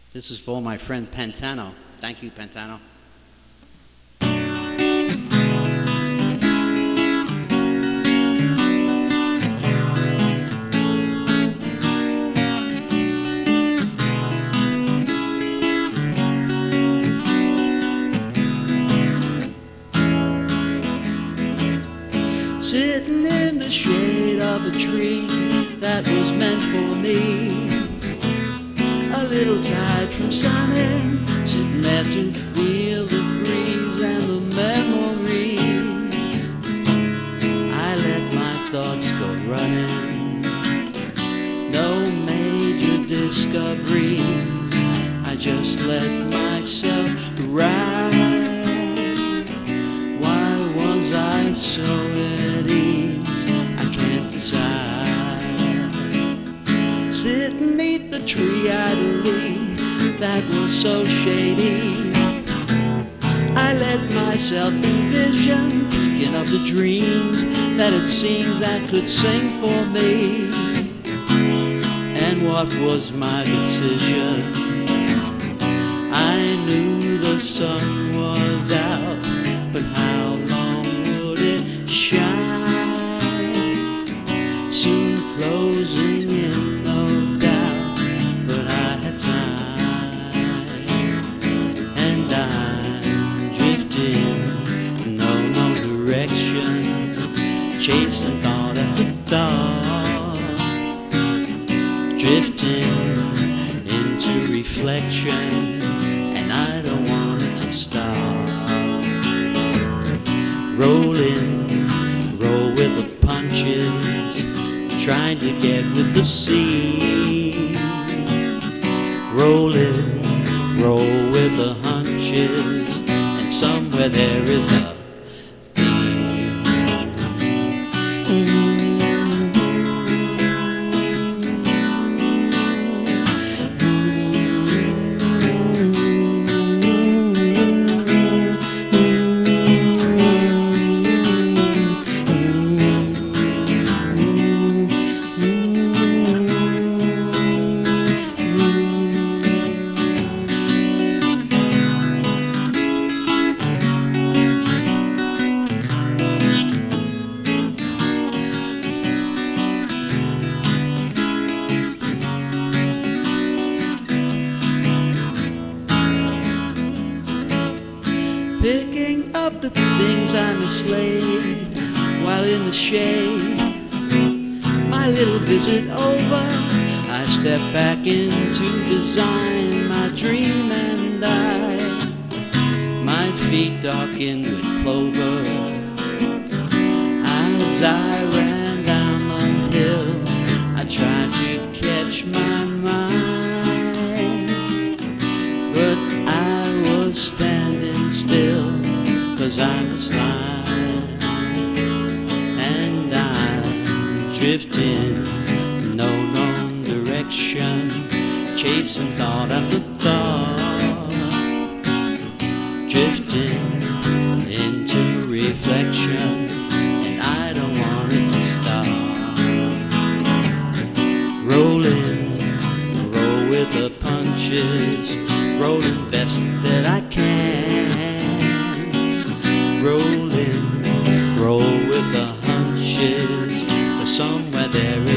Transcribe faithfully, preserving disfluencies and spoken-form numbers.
This is for my friend Pantano. Thank you, Pantano. Sitting in the shade of a tree that was meant for me, a little tired from sunning, sitting there to feel the breeze and the memories. I let my thoughts go running, no major discoveries. I just let myself ride. Why was I so at ease? I can't decide. Sitting neath the tree idly that was so shady, I let myself envision, thinking of the dreams that it seems that could sing for me. And what was my decision? I knew the sun was out, but how long would it shine? Soon closing in, no doubt, but I had time. And I'm drifting, no, no direction, chasing thought after thought, drifting into reflection, and I don't want it to stop. Rolling, roll with the punches, trying to get with the sea. Rolling, roll with the hunches, and somewhere there is a theme. Mm-hmm. Picking up the things I mislaid while in the shade. My little visit over, I step back into design, my dream and I, my feet darkened with clover. As I ran down the hill, I tried to catch my mind, but I was standing still, 'cause I was fine. And I'm drifting, no known direction, chasing thought after thought, drifting into reflection, and I don't want it to stop. Rolling, roll with the punches, rolling best that I can. Rolling, roll with the hunches, but somewhere there is